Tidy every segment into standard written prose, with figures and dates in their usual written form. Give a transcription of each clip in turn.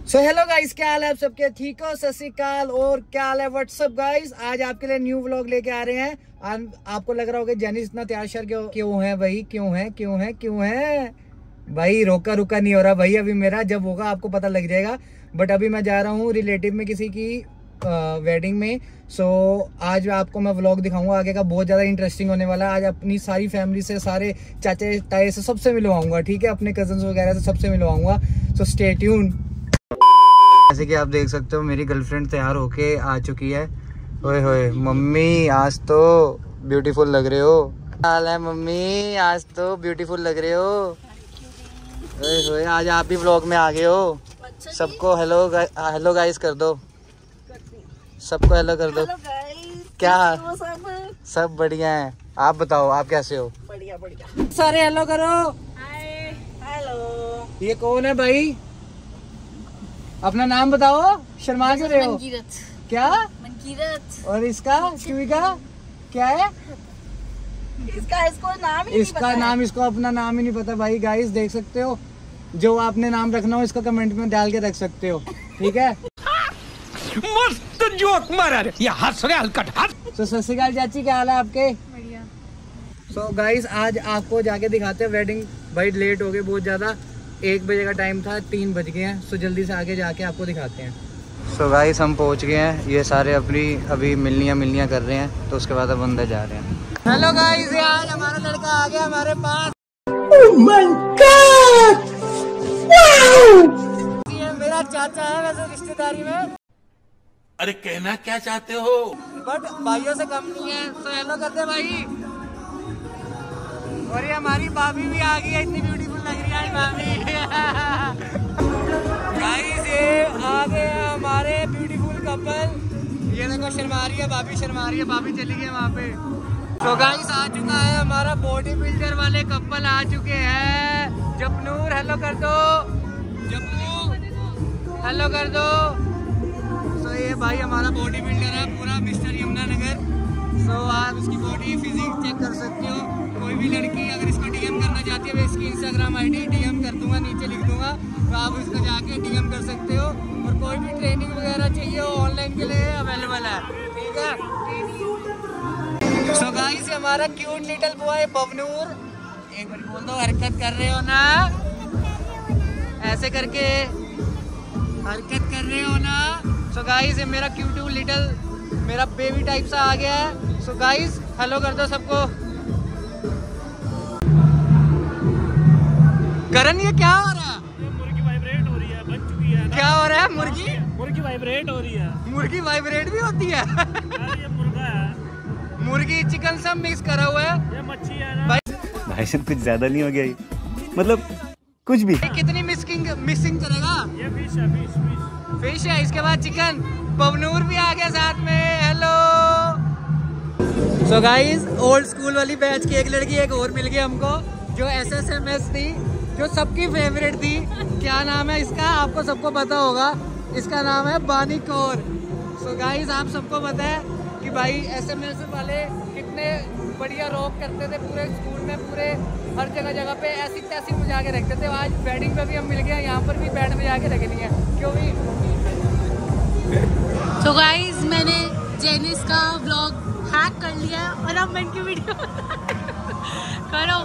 So hello guys, क्या हाल है आप सबके? ठीक हो? सत श्री अकाल। और क्या हाल है? व्हाट्सअप गाइस, आज आपके लिए न्यू व्लॉग लेके आ रहे हैं। आपको लग रहा होगा जेनिस इतना तैयार शर क्यों है भाई? क्यों है भाई? रोका रुका नहीं हो रहा भाई अभी मेरा, जब होगा आपको पता लग जाएगा। बट अभी मैं जा रहा हूँ रिलेटिव में किसी की वेडिंग में। सो आज आपको मैं व्लॉग दिखाऊंगा आगे का, बहुत ज़्यादा इंटरेस्टिंग होने वाला है। आज अपनी सारी फैमिली से, सारे चाचे ताए से सबसे मिलवाऊंगा, ठीक है? अपने कजन्स वगैरह से सबसे मिलवाऊंगा। So stay tune. जैसे कि आप देख सकते हो मेरी गर्लफ्रेंड तैयार होके आ चुकी है। ओए होए मम्मी, आज तो ब्यूटीफुल लग रहे हो। हाल है मम्मी? आज तो ब्यूटीफुल लग रहे हो। ओए होए, आज आप भी व्लॉग में आ गए हो। सबको हेलो गाइस कर दो, सबको हेलो कर दो। क्या सब बढ़िया है? आप बताओ, आप कैसे हो? बढ़िया बढ़िया। सारे हेलो करो। Hi hello. ये कौन है भाई? अपना नाम बताओ, शर्मा क्यों रहे हो? मनकीरत। क्या? मनकीरत। और इसका क्यों का क्या है? इसको नाम ही इसका नहीं पता नाम, इसको अपना नाम ही नहीं पता भाई। गाइस देख सकते हो, जो आपने नाम रखना हो इसको कमेंट में डाल के रख सकते हो, ठीक है? मस्त जोक मारा रे, ये हंस रहे हलकट हंस। तो सत श्री अकाल चाची, क्या हाल है आपके? बढ़िया। सो गाइस आज आपको जाके दिखाते हैं वेडिंग। भाई लेट हो गए बहुत ज़्यादा, 1 बजे का टाइम था, 3 बज गए हैं। सो जल्दी से आगे जाके आपको दिखाते हैं। सो गाइस हम पहुंच गए हैं। ये सारे अपनी अभी मिलनियाँ कर रहे हैं, तो उसके बाद अब अंदर जा रहे हैं। हेलो गाइस, आज हमारा लड़का आ गया हमारे पास। Oh my God! ये मेरा चाचा है वैसे रिश्तेदारी में। अरे कहना क्या चाहते हो? बट भाइयों से कम नहीं है। तो हेलो करते भाई। और ये हमारी भाभी भी आ गई है, इतनी ब्यूटीफुल लग रही है भाभी। गाइस ये आ गए हमारे ब्यूटीफुल कपल। ये देखो शर्मा रही है भाभी, शर्मा रही है भाभी, चली गई वहाँ पे। तो गाइस आ चुका है हमारा बॉडी बिल्डर वाले कपल आ चुके हैं। जपनूर हेलो कर दो, जपनू हेलो कर दो। तो ये भाई हमारा बॉडी बिल्डर है पूरा, मिस्टर यमुनानगर। सो आप इसकी बॉडी फिजिक चेक कर सकते हो। कोई भी लड़की अगर इसको डीएम करना चाहती है, मैं इसकी इंस्टाग्राम आईडी डीएम कर दूंगा, नीचे लिख दूंगा, तो आप इसको जाके डीएम कर सकते हो। और कोई भी ट्रेनिंग वगैरह चाहिए हो ऑनलाइन के लिए अवेलेबल है, ठीक है? सो गाइस हमारा क्यूट लिटिल बॉय बवनूर, एक बार बोल दो, हरकत कर रहे हो ना, ऐसे करके हरकत कर रहे हो ना। सो गाइस ये मेरा क्यूट लिटिल, मेरा बेबी टाइप सा आ गया है। सो गाइस हेलो कर दो सबको। करण ये क्या हो रहा है? मुर्गी वाइब्रेट हो रही है, बन चुकी है। क्या हो रहा है? मुर्गी वाइब्रेट हो रही है। मुर्गी वाइब्रेट भी होती है? ये मुर्गा है, मुर्गी चिकन सब मिक्स करा हुआ है। ये मच्छी है ना भाई साहब, कुछ ज्यादा नहीं हो गया ये? मतलब कुछ भी। कितनी मिक्सिंग करेगा? ये फिश है, फिश है, इसके बाद चिकन। पवनूर भी आ गया साथ में, hello. So guys old school वाली बैच की एक लड़की एक और मिल गई हमको, जो SSMS थी, जो सबकी फेवरेट थी। क्या नाम है इसका? आपको सबको पता होगा, इसका नाम है बानी कौर। सो गाइस आप सबको पता है कि भाई SMS वाले कितने बढ़िया रॉक करते थे पूरे स्कूल में, पूरे हर जगह पे ऐसी तैसी बजा के रखते थे। आज वेडिंग पे भी हम मिल गए, यहाँ पर भी बैंड बजा के रखनी है, क्यों भी। तो गाइस मैंने जेनिस का व्लॉग हैक कर लिया है और अब मैं इनकी वीडियो करो।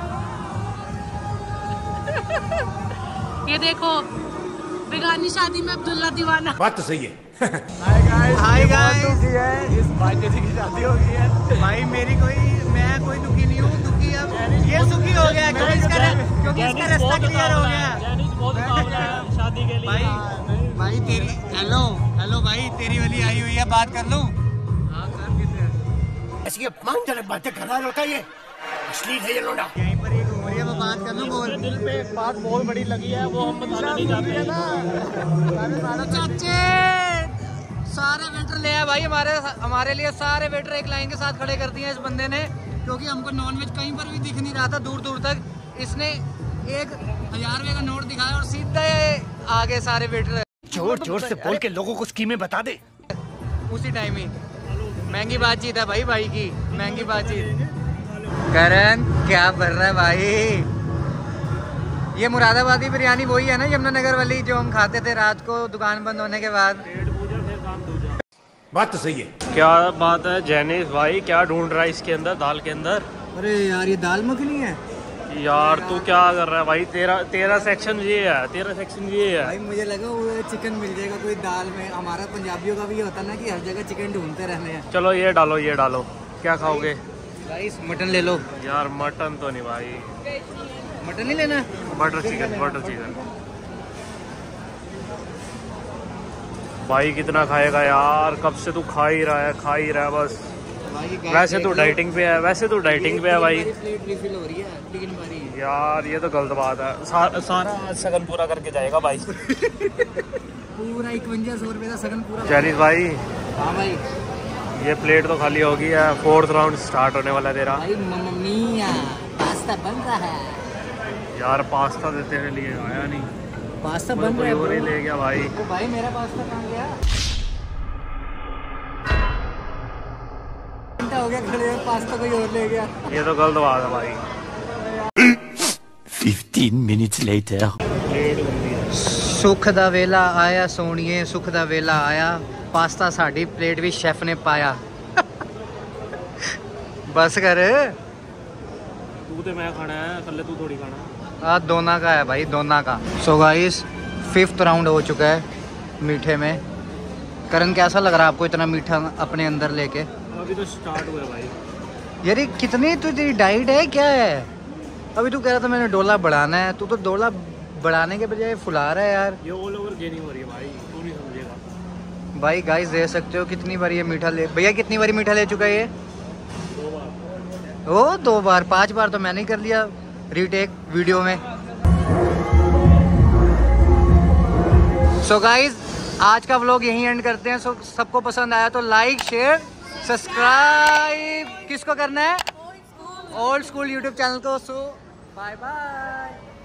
ये देखो, बेगानी शादी में अब्दुल्ला दीवाना। बात तो सही है। हाय गाइस, इस भाई जी की शादी हो गई है। भाई मैं कोई दुखी नहीं हूँ, दुखी अब ये सुखी हो गया क्योंकि इसका रास्ता क्लियर हो गया। शादी के लिए भाई तेरी हेलो भाई, तेरी वाली आई हुई है, बात कर लूं? हाँ कर किसे? ऐसी अपमानजनक बातें कर रहा होता है, ये अश्लील है ये लोड़ा। यहीं पर ही घूम रही है, मैं बात कर लूं? बोल। दिल पे एक बात बहुत बड़ी लगी है, वो हम बताना नहीं चाहते ना। चाचे सारे वेटर ले आए भाई, हमारे लिए सारे वेटर एक लाइन के साथ खड़े कर दिए हैं इस बंदे ने, क्योंकि हमको नॉनवेज कहीं पर भी दिख नहीं रहा था दूर दूर तक। इसने 1000 रुपये का नोट दिखाया और सीधा आ गए सारे वेटर। जोर जोर से बोल के लोगों को स्कीमें बता दे। उसी टाइम ही महंगी बातचीत है भाई की महंगी बातचीत। करण क्या कर रहा है भाई? ये मुरादाबादी बिरयानी वही है ना यमुनानगर वाली जो हम खाते थे रात को दुकान बंद होने के बाद। बात तो सही है। क्या बात है जैनिस भाई, क्या ढूंढ रहा है इसके अंदर, दाल के अंदर? अरे यार ये दाल मखनी है यार। तू क्या कर रहा है भाई? तेरा सेक्शन ये है, तेरा सेक्शन ये है भाई। मुझे लगा वो चिकन मिल जाएगा कोई दाल में। हमारा पंजाबियों का भी ये होता है ना कि हर जगह चिकन ढूंढते रहने हैं। चलो ये डालो, ये डालो। क्या खाओगे? राइस मटन ले लो यार मटन तो नहीं भाई, मटन नहीं लेना। Butter chicken, butter chicken. भाई कितना खाएगा यार, कब से तू खा ही रहा है, खा ही रहा है बस। वैसे तो डाइटिंग पे है, वैसे तो डाइटिंग पे है भाई। प्लेट रिफिल हो रही है 3 बारी। यार ये तो गलत बात है। सारा सगन पूरा करके जाएगा भाई। पूरा 5100 रुपये का सगन पूरा। जैनिस भाई, हाँ भाई ये प्लेट तो खाली होगी है। 4th राउंड स्टार्ट होने वाला है तेरा। भाई मम्मा मिया पास्ता बन रहा है। यार पास्ता तो तेरे लिए आया नहीं, पास्ता बन रहा है। और ही ले गया भाई। तो भाई मेरा पास्ता कहाँ गया? घंटा हो गया खड़े, पास्ता कोई और ले गया। ये तो गलत बात है भाई। 15 minutes later. सुख दा वेला आया सोनिए, सुख दा वेला आया। पास्ता साड़ी प्लेट भी शेफ ने पाया। बस कर। तू तो मैं खाना है, कल तू थोड़ी खाना। दोना का है भाई, दोना का। सो गाइस 5th राउंड हो चुका है मीठे में। करण कैसा लग रहा है आपको इतना मीठा अपने अंदर लेके? अभी तो स्टार्ट हुआ है भाई। यार कितनी तुझी डाइट है, क्या है? अभी तू कह रहा था मैंने डोला बढ़ाना है, तू तो डोला बढ़ाने के बजाय फुला रहा है यार। ये ऑल ओवर गेनिंग हो रही है भाई, तू नहीं समझेगा भाई। गाइस दे सकते हो कितनी बार ये मीठा ले, भैया कितनी बार मीठा ले चुका है ये? 2 बार। ओ 2 बार, 5 बार तो मैंने कर लिया रीटेक वीडियो में। सो गाइस आज का व्लॉग यहीं एंड करते हैं। सो सबको पसंद आया तो लाइक शेयर सब्सक्राइब किसको करना है? ओल्ड स्कूल यूट्यूब चैनल को। So bye bye.